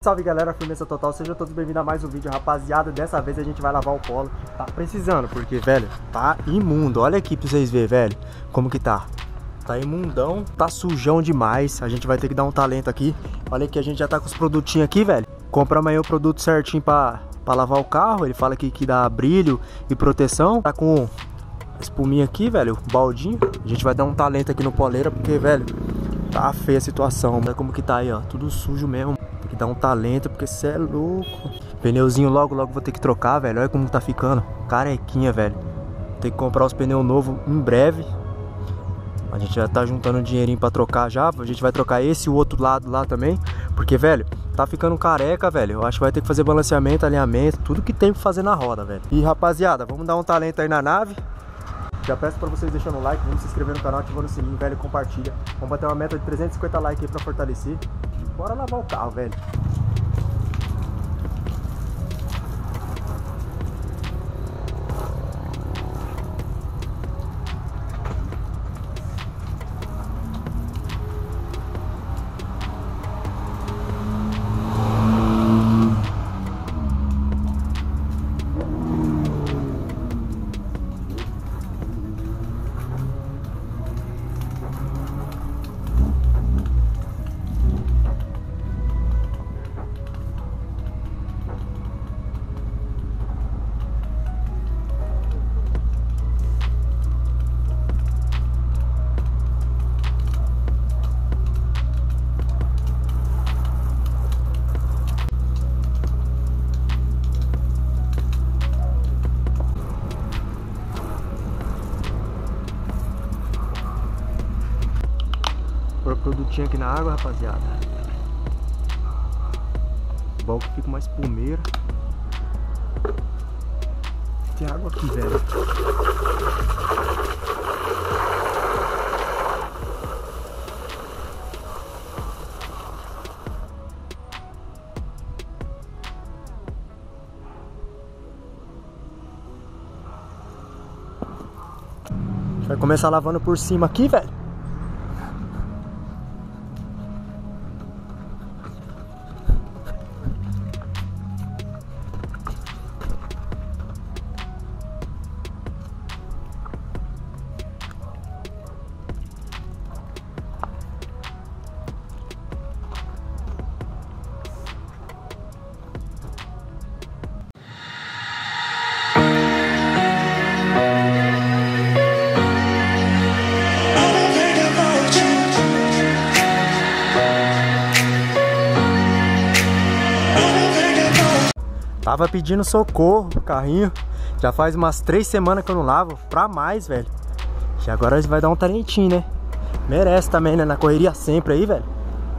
Salve galera, firmeza total, sejam todos bem-vindos a mais um vídeo, rapaziada. Dessa vez a gente vai lavar o Polo. Tá precisando, porque, velho, tá imundo. Olha aqui pra vocês verem, velho, como que tá. Tá imundão, tá sujão demais. A gente vai ter que dar um talento aqui. Olha aqui, a gente já tá com os produtinhos aqui, velho. Compramos aí o produto certinho pra lavar o carro. Ele fala aqui que dá brilho e proteção. Tá com espuminha aqui, velho, baldinho. A gente vai dar um talento aqui no poleira, porque, velho, tá feia a situação. Olha como que tá aí, ó, tudo sujo mesmo. Tem que dar um talento, porque cê é louco. Pneuzinho logo vou ter que trocar, velho. Olha como tá ficando, carequinha, velho. Tem que comprar os pneus novos em breve. A gente já tá juntando um dinheirinho pra trocar já. A gente vai trocar esse e o outro lado lá também, porque, velho, tá ficando careca, velho. Eu acho que vai ter que fazer balanceamento, alinhamento, tudo que tem pra fazer na roda, velho. E, rapaziada, vamos dar um talento aí na nave. Já peço pra vocês deixando o like, vamos se inscrever no canal, ativando o sininho, velho, compartilha. Vamos bater uma meta de 350 likes aí pra fortalecer. Bora lavar o carro, velho. Pôr o produtinho aqui na água, rapaziada. Bom que fica uma espumeira. Tem água aqui, velho. A gente vai começar lavando por cima aqui, velho. Tava pedindo socorro o carrinho. Já faz umas 3 semanas que eu não lavo. Pra mais, velho. E agora vai dar um talentinho, né? Merece também, né? Na correria sempre aí, velho.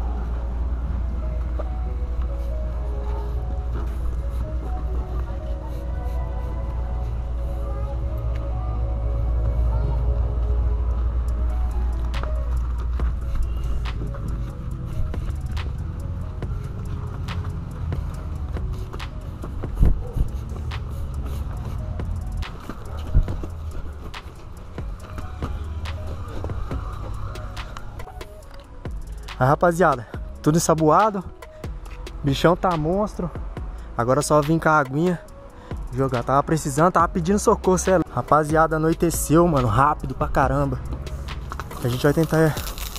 Aí, rapaziada, tudo ensaboado. Bichão tá monstro. Agora só vim com a aguinha jogar. Tava precisando, tava pedindo socorro, cê é... Rapaziada, anoiteceu, mano, rápido pra caramba. A gente vai tentar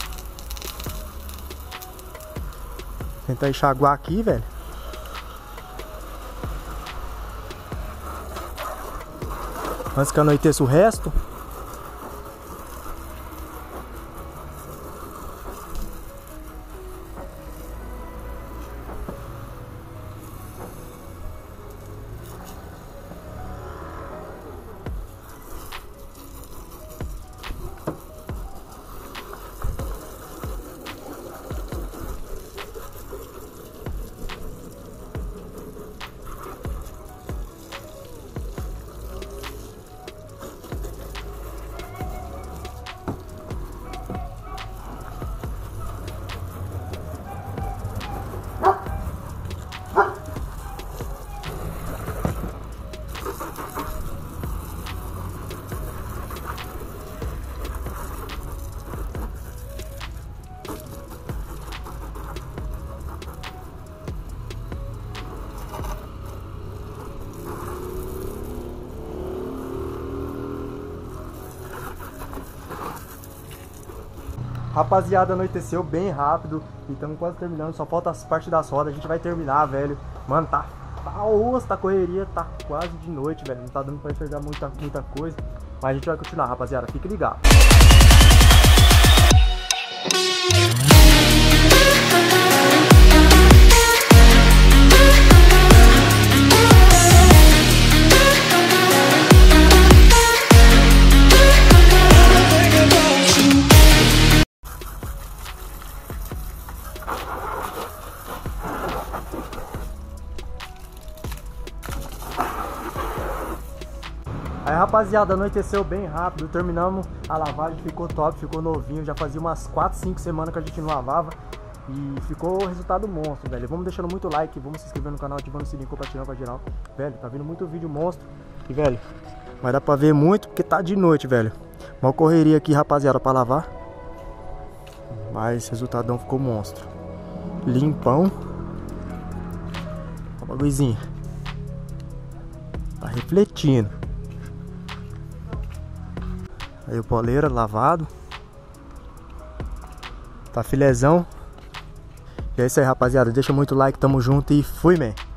enxaguar aqui, velho. Antes que anoiteça o resto. Rapaziada, anoiteceu bem rápido e estamos quase terminando, só falta as partes das rodas, a gente vai terminar, velho. Mano, tá osso, tá correria, tá quase de noite, velho, não tá dando pra enxergar muita coisa, mas a gente vai continuar, rapaziada, fique ligado. Aí, rapaziada, anoiteceu bem rápido, terminamos a lavagem, ficou top, ficou novinho, já fazia umas 4, 5 semanas que a gente não lavava e ficou o resultado monstro, velho. Vamos deixando muito like, vamos se inscrever no canal, ativando o sininho, compartilhando pra geral. Velho, tá vindo muito vídeo monstro e, velho, vai dar pra ver muito porque tá de noite, velho. Mal correria aqui, rapaziada, pra lavar, mas o resultadão ficou monstro. Limpão. Ó o bagulhozinho. Tá refletindo. Aí o poleira lavado. Tá filézão. E é isso aí, rapaziada. Deixa muito like, tamo junto e fui, man.